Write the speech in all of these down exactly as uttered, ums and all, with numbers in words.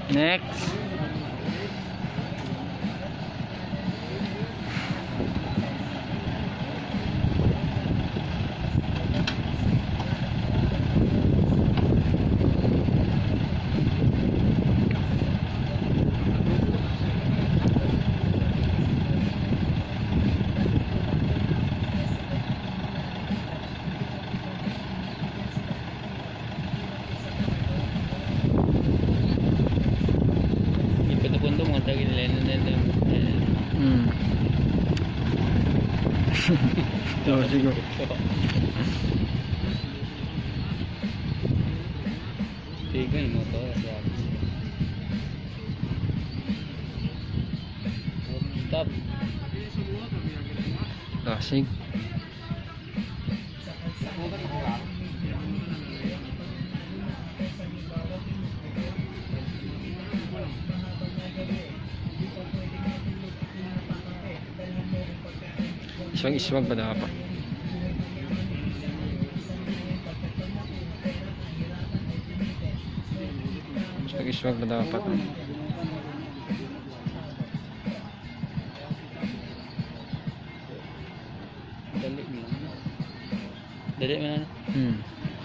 Next. Punto mo tagi nila nila. Hmm. Tahu siguro. Tiga yung motor siya. Stop. Klasik. Iswag-iswag ba dapat? Iswag-iswag ba dapat? Dali mo. Dali mo na. Hmm.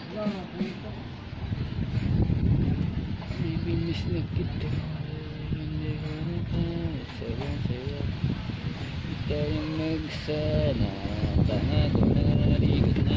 Bibinis na kita. Hindi ka na tayo. Saya-saya. Tayong magsana. Tanga ko na naligot na.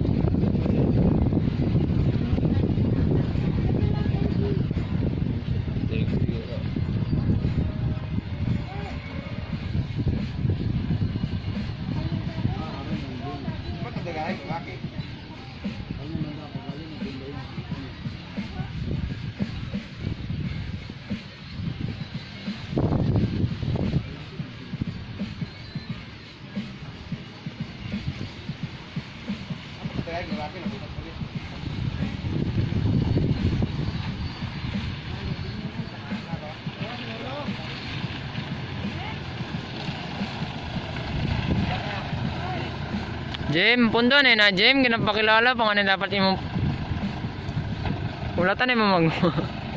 Jem, pundo na na Jem, ginapakilala pa nga na dapat imong ulatan mo mag